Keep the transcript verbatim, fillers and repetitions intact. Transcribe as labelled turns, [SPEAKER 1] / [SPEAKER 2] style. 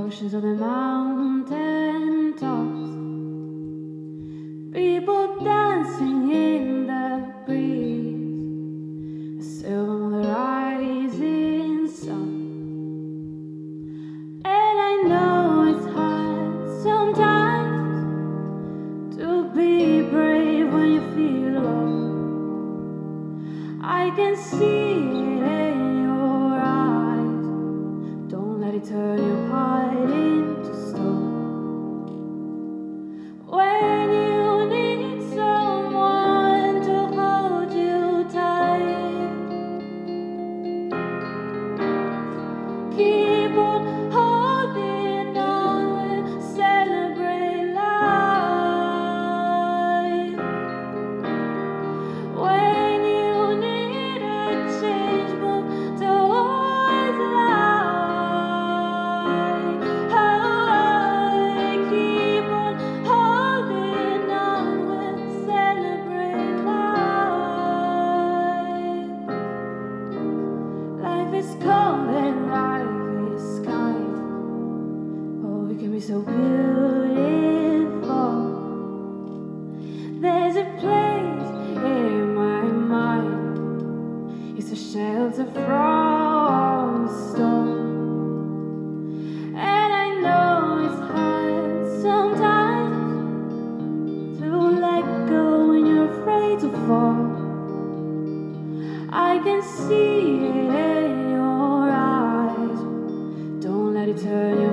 [SPEAKER 1] oceans on the mountain tops, people dancing in the breeze, a silver on the rising sun. And I know it's hard sometimes to be brave when you feel alone. I can see it in your eyes. Don't let it turn your heart into stone. When you need someone to hold you tight, keep on holding on, celebrate life. When you need a change, move towards light. Keep on holding on, we'll celebrate life. Life is cold and life is kind. Oh, it can be so beautiful. There's a place in my mind. It's a shelter from the storm. And I know it's hard sometimes to let go when you're afraid to fall. I can see it in your eyes. Don't let it turn your